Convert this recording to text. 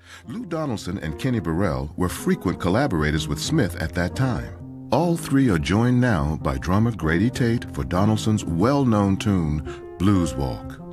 Lou Donaldson and Kenny Burrell were frequent collaborators with Smith at that time. All three are joined now by drummer Grady Tate for Donaldson's well-known tune, Blues Walk.